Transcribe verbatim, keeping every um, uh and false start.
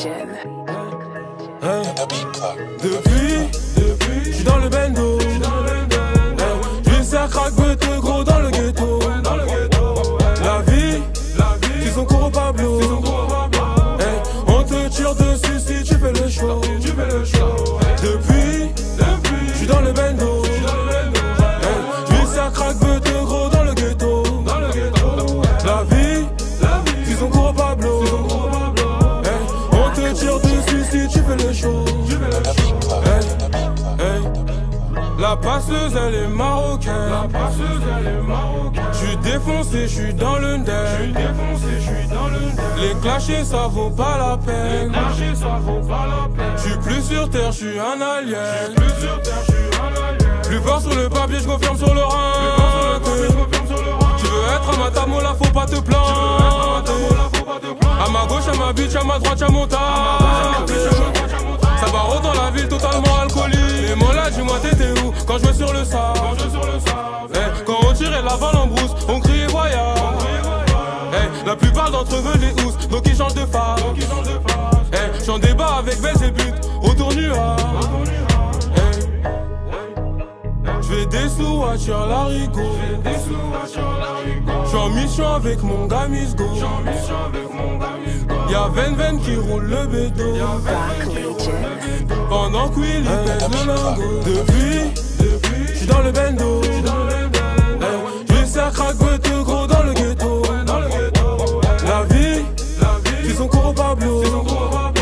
Hey. Depuis, depuis, j'suis dans le bendo. J'suis ça craque te gros dans le ghetto. La vie, tu son cours au Pablo. Hey. On te tire dessus si tu fais le show. Depuis, j'suis dans le bendo. J'suis ça craque te gros dans le ghetto. La vie, tu son cours au Pablo. Tire dessus si tu fais le show. Hey, hey. La passeuse elle est marocaine. La passeuse elle est marocaine. J'suis défoncé, j'suis dans le deck. J'suis défoncé, j'suis dans le deck. Les clashés ça vaut pas la peine. Les clashés ça vaut pas la peine. J'suis plus sur terre, j'suis un alien. J'suis plus sur terre, j'suis un alien. Plus fort sur le papier, j'confirme sur le rein. Tu veux être à ma tamo là, faut pas te planter. À ma gauche, à ma bitch, à ma droite, à mon tas. Ça barre dans la ville, totalement alcoolique. Et moi là, dis-moi t'étais où quand je vais sur le sable. Hey, quand on tirait la balle en brousse, on criait voyage. Hey, la plupart d'entre eux veulent des housses, donc ils changent de phase. Hey, j'en débat avec Belzébuth, autour nuage. J'fais des sous à tirer l'arigot. J'suis en mission avec mon gars Misgo. Y'a Ven Ven qui roule le bédo. Pendant que Willy pèse le lingot. Depuis, j'suis dans le bendo. J'suis ça craque te gros dans le ghetto. La vie, tu son cours au Pablo.